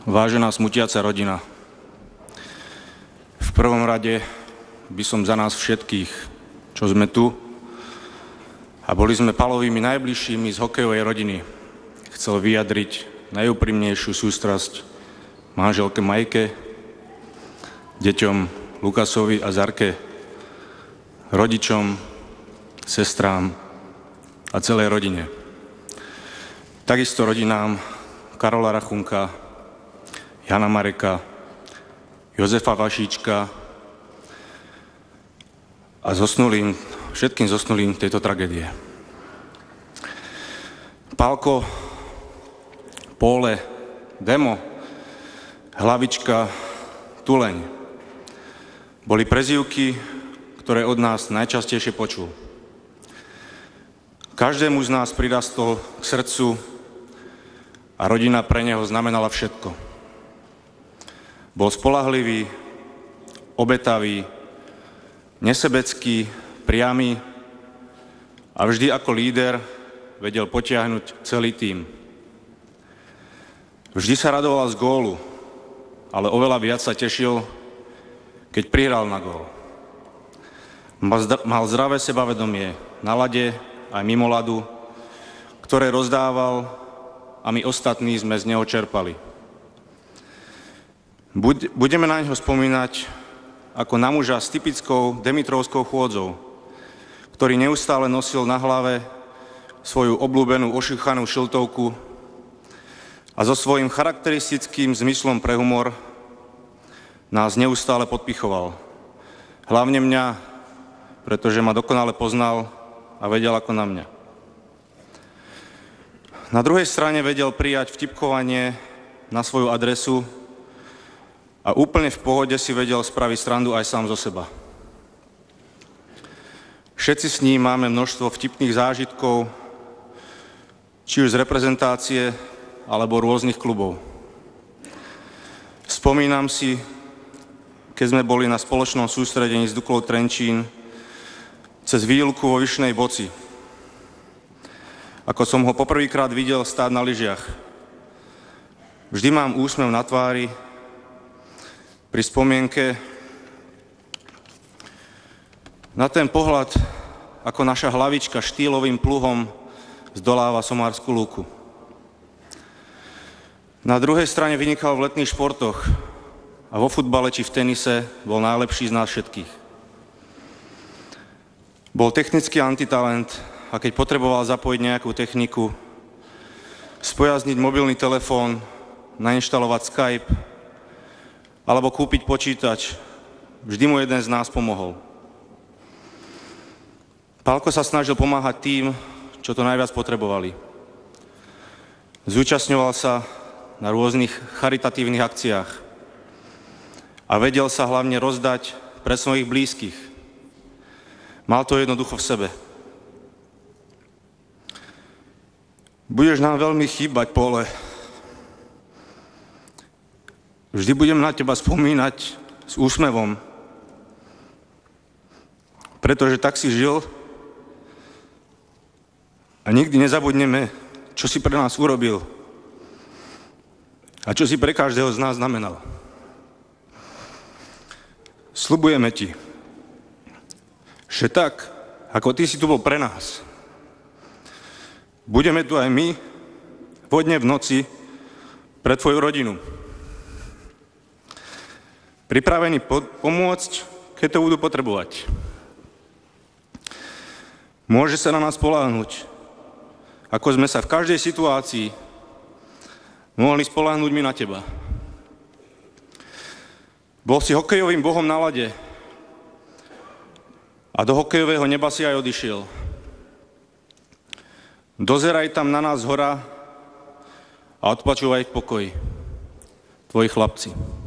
Vážená smutiaca rodina, v prvom rade by som za nás všetkých, čo sme tu a boli sme Pálovými najbližšími z hokejovej rodiny, chcel vyjadriť najúprimnejšiu sústrasť manželke Majke, deťom Lukasovi a Zarke, rodičom, sestrám a celej rodine. Takisto rodinám Karola Rachunka, Jana Mareka, Jozefa Vašíčka a všetkým zosnulým tejto tragédie. Pálko, Póle, Demo, Hlavička, Tuleň boli prezývky, ktoré od nás najčastejšie počul. Každému z nás prirastol k srdcu a rodina pre neho znamenala všetko. Bol spoľahlivý, obetavý, nesebecký, priamy a vždy ako líder vedel potiahnuť celý tím. Vždy sa radoval z gólu, ale oveľa viac sa tešil, keď prihral na gól. Mal zdravé sebavedomie na ľade aj mimo ľadu, ktoré rozdával a my ostatní sme z neho čerpali. Budeme na neho spomínať ako na muža s typickou demitrovskou chôdzou, ktorý neustále nosil na hlave svoju obľúbenú ošuchanú šiltovku a so svojím charakteristickým zmyslom pre humor nás neustále podpichoval. Hlavne mňa, pretože ma dokonale poznal a vedel ako na mňa. Na druhej strane vedel prijať vtipkovanie na svoju adresu a úplne v pohode si vedel spraviť srandu aj sám zo seba. Všetci s ním máme množstvo vtipných zážitkov, či už z reprezentácie, alebo rôznych klubov. Spomínam si, keď sme boli na spoločnom sústredení s Duklou Trenčín cez výluku vo Vyšnej Boci. Ako som ho poprvýkrát videl stáť na lyžiach. Vždy mám úsmev na tvári pri spomienke na ten pohľad, ako naša hlavička štýlovým pluhom zdoláva Somárskú lúku. Na druhej strane vynikal v letných športoch a vo futbale či v tenise bol najlepší z nás všetkých. Bol technický antitalent a keď potreboval zapojiť nejakú techniku, spojazniť mobilný telefón, nainštalovať Skype alebo kúpiť počítač, vždy mu jeden z nás pomohol. Pálko sa snažil pomáhať tým, čo to najviac potrebovali. Zúčastňoval sa na rôznych charitatívnych akciách a vedel sa hlavne rozdať pre svojich blízkych. Mal to jednoducho v sebe. Budeš nám veľmi chýbať, Póle. Vždy budem na teba spomínať s úsmevom, pretože tak si žil a nikdy nezabudneme, čo si pre nás urobil a čo si pre každého z nás znamenal. Sľubujeme ti, že tak, ako ty si tu bol pre nás, budeme tu aj my, vo dne v noci, pre tvoju rodinu. Pripravení pomôcť, keď to budú potrebovať. Môže sa na nás spoľahnúť, ako sme sa v každej situácii mohli spoľahnúť my na teba. Bol si hokejovým bohom na ľade a do hokejového neba si aj odišiel. Dozeraj tam na nás zhora a odpočúvaj v pokoji. Tvoji chlapci.